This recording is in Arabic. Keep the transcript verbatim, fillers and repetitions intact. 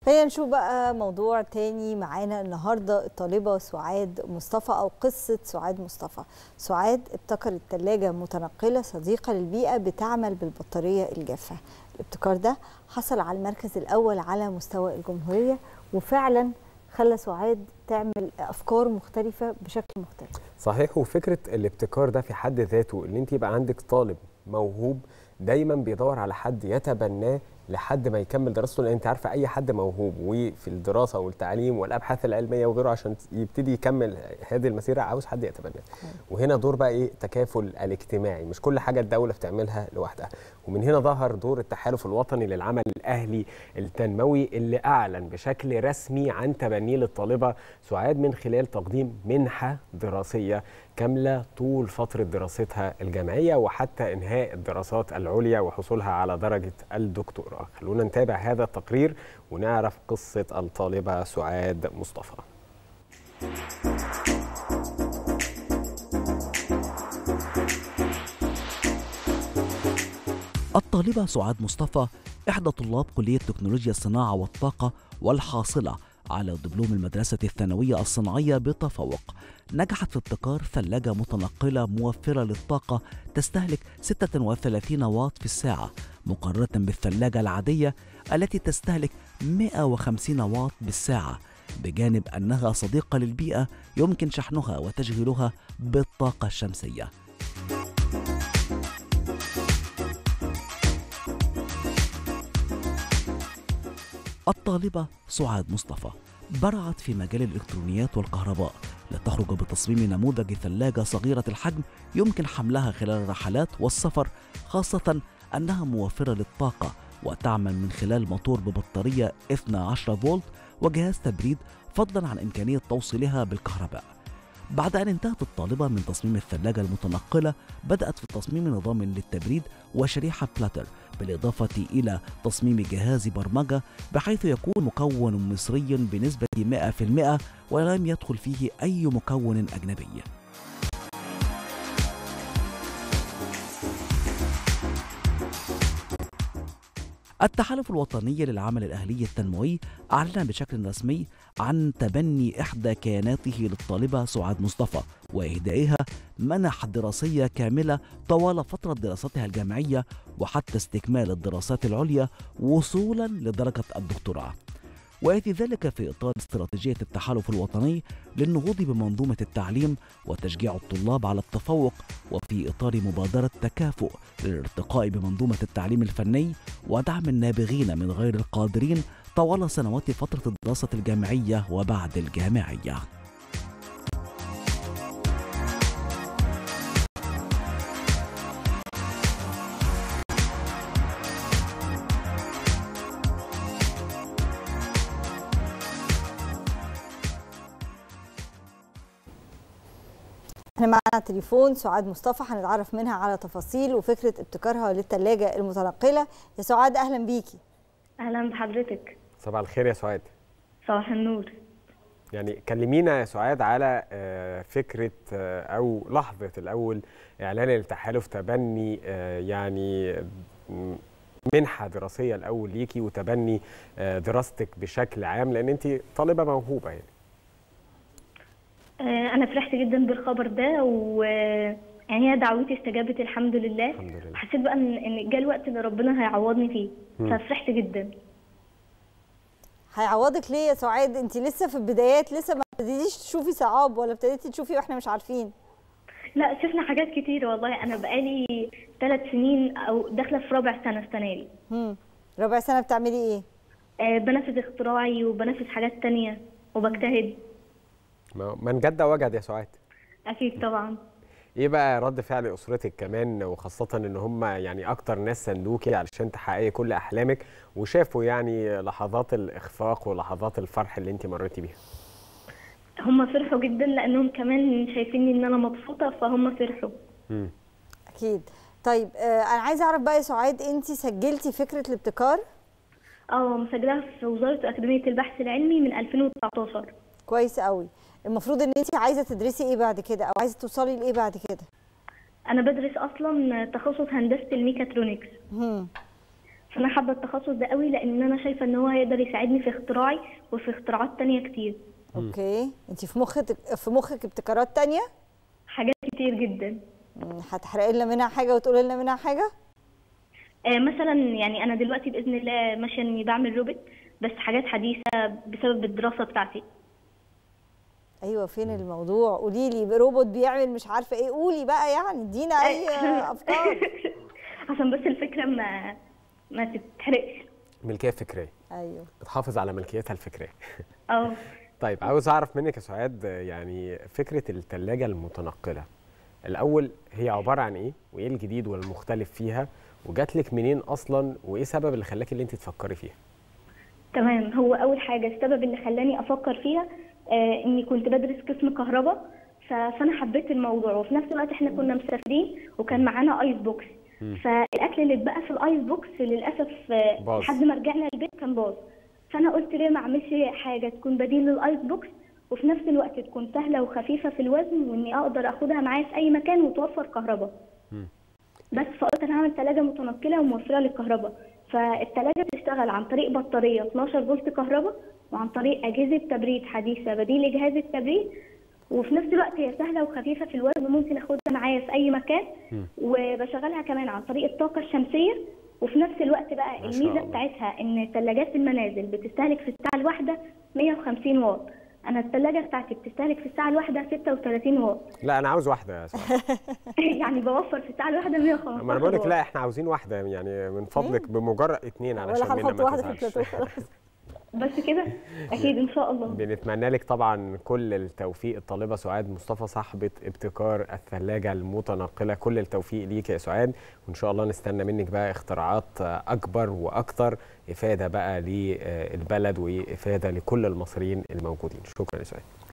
خلينا نشوف بقى موضوع تاني معانا النهارده. الطالبه سعاد مصطفى او قصه سعاد مصطفى. سعاد ابتكرت ثلاجه متنقله صديقه للبيئه بتعمل بالبطاريه الجافه. الابتكار ده حصل على المركز الاول على مستوى الجمهوريه، وفعلا خلى سعاد تعمل افكار مختلفه بشكل مختلف. صحيح. وفكره الابتكار ده في حد ذاته ان انت يبقى عندك طالب موهوب دايما بيدور على حد يتبناه لحد ما يكمل دراسته، لان انت عارفه اي حد موهوب وفي الدراسه والتعليم والابحاث العلميه وغيره عشان يبتدي يكمل هذه المسيره عاوز حد يتبناه. وهنا دور بقى ايه؟ تكافل الاجتماعي، مش كل حاجه الدوله بتعملها لوحدها. ومن هنا ظهر دور التحالف الوطني للعمل الاهلي التنموي اللي اعلن بشكل رسمي عن تبنيه للطالبه سعاد من خلال تقديم منحه دراسيه كامله طول فتره دراستها الجامعيه وحتى انهاء الدراسات العليا وحصولها على درجه الدكتوراه. خلونا نتابع هذا التقرير ونعرف قصه الطالبه سعاد مصطفى. الطالبة سعاد مصطفى إحدى طلاب كلية تكنولوجيا الصناعة والطاقة والحاصلة على دبلوم المدرسة الثانوية الصناعية بتفوق، نجحت في ابتكار ثلاجة متنقلة موفرة للطاقة تستهلك ستة وثلاثين واط في الساعة مقارنة بالثلاجة العادية التي تستهلك مئة وخمسين واط بالساعة، بجانب أنها صديقة للبيئة يمكن شحنها وتشغيلها بالطاقة الشمسية. الطالبة سعاد مصطفى برعت في مجال الإلكترونيات والكهرباء لتخرج بتصميم نموذج ثلاجة صغيرة الحجم يمكن حملها خلال الرحلات والسفر، خاصة أنها موفرة للطاقة وتعمل من خلال موتور ببطارية اثني عشر فولت وجهاز تبريد، فضلا عن إمكانية توصيلها بالكهرباء. بعد أن انتهت الطالبة من تصميم الثلاجة المتنقلة، بدأت في تصميم نظام للتبريد وشريحة بلاتر، بالإضافة إلى تصميم جهاز برمجة بحيث يكون مكون مصري بنسبة مئة بالمئة ولم يدخل فيه أي مكون أجنبي. التحالف الوطني للعمل الأهلي التنموي أعلن بشكل رسمي عن تبني إحدى كياناته للطالبة سعاد مصطفى وإهدائها منح دراسية كاملة طوال فترة دراستها الجامعية وحتى استكمال الدراسات العليا وصولا لدرجة الدكتوراه، ويأتي ذلك في إطار استراتيجية التحالف الوطني للنهوض بمنظومة التعليم وتشجيع الطلاب على التفوق، وفي إطار مبادرة تكافؤ للارتقاء بمنظومة التعليم الفني ودعم النابغين من غير القادرين طوال سنوات فترة الدراسة الجامعية وبعد الجامعية. احنا معانا تليفون سعاد مصطفى هنتعرف منها على تفاصيل وفكره ابتكارها للثلاجه المتنقله. يا سعاد اهلا بيكي. اهلا بحضرتك. صباح الخير يا سعاد. صباح النور. يعني كلمينا يا سعاد على فكره او لحظه الاول اعلان التحالف تبني يعني منحه دراسيه الاول ليكي وتبني دراستك بشكل عام، لان انت طالبه موهوبه. يعني أنا فرحت جدا بالخبر ده، و يعني هي دعوتي استجابت الحمد لله. الحمد لله. حسيت بقى إن جه الوقت اللي ربنا هيعوضني فيه، ففرحت جدا. هيعوضك ليه يا سعاد؟ أنت لسه في البدايات، لسه ما ابتديتيش تشوفي صعاب ولا ابتديتي تشوفي واحنا مش عارفين؟ لا شفنا حاجات كتير والله. أنا بقالي ثلاث سنين أو داخلة في رابع سنة السنة دي. امم رابع سنة بتعملي إيه؟ آه بنفذ اختراعي وبنفذ حاجات تانية وبجتهد. من جد وجد يا سعاد. اكيد طبعا. ايه بقى رد فعل اسرتك كمان، وخاصه ان هم يعني اكتر ناس ساندوكي علشان تحققي كل احلامك وشافوا يعني لحظات الاخفاق ولحظات الفرح اللي انت مريتي بيها؟ هم فرحوا جدا لانهم كمان شايفيني ان انا مبسوطه، فهم فرحوا. امم اكيد. طيب آه انا عايزه اعرف بقى يا سعاد، انت سجلتي فكره الابتكار؟ اه مسجلاها في وزاره اكاديميه البحث العلمي من ألفين وتسعتاشر. كويس قوي. المفروض ان انت عايزه تدرسي ايه بعد كده، او عايزه توصلي لايه بعد كده؟ انا بدرس اصلا تخصص هندسه الميكاترونكس. امم فانا حابه التخصص ده قوي لان انا شايفه ان هو هيقدر يساعدني في اختراعي وفي اختراعات تانية كتير. اوكي، انت في مخك في مخك ابتكارات تانية؟ حاجات كتير جدا. مم، هتحرقي لنا منها حاجه وتقولي لنا منها حاجه؟ آه مثلا يعني انا دلوقتي باذن الله ماشيه اني بعمل روبوت، بس حاجات حديثه بسبب الدراسه بتاعتي. ايوه، فين الموضوع؟ قولي لي روبوت بيعمل مش عارفه ايه، قولي بقى يعني، ادينا اي افكار. عشان بس الفكره ما ما تتحرقش. ملكيه فكريه. ايوه، بتحافظ على ملكيتها الفكريه. اه طيب عاوز اعرف منك يا سعاد، يعني فكره الثلاجه المتنقله الاول هي عباره عن ايه، وايه الجديد والمختلف فيها، وجات لك منين اصلا، وايه السبب اللي خلاكي اللي انت تفكري فيها؟ تمام. هو اول حاجه السبب اللي خلاني افكر فيها آه اني كنت بدرس قسم كهرباء، فانا حبيت الموضوع، وفي نفس الوقت احنا كنا مسافرين وكان معانا ايس بوكس. فالاكل اللي اتبقى في الايس بوكس للاسف آه لحد ما رجعنا البيت كان باظ. فانا قلت ليه ما اعملش حاجه تكون بديل للايس بوكس، وفي نفس الوقت تكون سهله وخفيفه في الوزن، واني اقدر اخدها معايا في اي مكان وتوفر كهرباء. بس فقلت انا هعمل ثلاجه متنقله وموفره للكهرباء. فالثلاجه بتشتغل عن طريق بطاريه اتناشر فولت كهرباء، وعن طريق اجهزه تبريد حديثه بديل لجهاز التبريد، وفي نفس الوقت هي سهله وخفيفه في الوزن، ممكن اخدها معايا في اي مكان. وبشغلها كمان عن طريق الطاقه الشمسيه. وفي نفس الوقت بقى الميزه بتاعتها ان ثلاجات المنازل بتستهلك في الساعه الواحده مية وخمسين واط. انا الثلاجه بتاعتي بتستهلك في الساعه الواحده ستة وتلاتين واط. لا انا عاوز واحده يا سعاد. يعني بوفر في الساعه الواحده مية وخمستاشر. ما انا بقول لك لا احنا عاوزين واحده، يعني من فضلك بمجرد اتنين علشان ولا هنحط واحده في البلاتو خلاص. بس كده اكيد ان شاء الله. بنتمنى لك طبعا كل التوفيق. الطالبه سعاد مصطفى صاحبه ابتكار الثلاجه المتنقله، كل التوفيق ليك يا سعاد، وان شاء الله نستنى منك بقى اختراعات اكبر واكثر افاده بقى للبلد وافاده لكل المصريين الموجودين. شكرا يا سعاد.